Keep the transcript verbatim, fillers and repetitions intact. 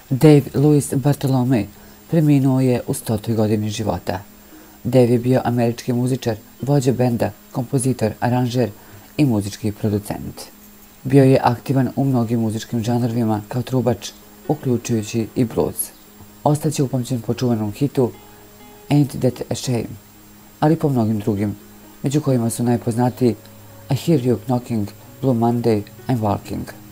Dave Louis Bartolome preminuo je u stotoj godini života. Dave je bio američki muzičar, vođa benda, kompozitor, aranžer i muzički producent. Bio je aktivan u mnogim muzičkim žanrovima kao trubač, uključujući i blues. Ostaće upamćen po čuvenom hitu Ain't That a Shame, ali i po mnogim drugim, među kojima su najpoznatiji I Hear You Knocking, Blue Monday, I'm Walking.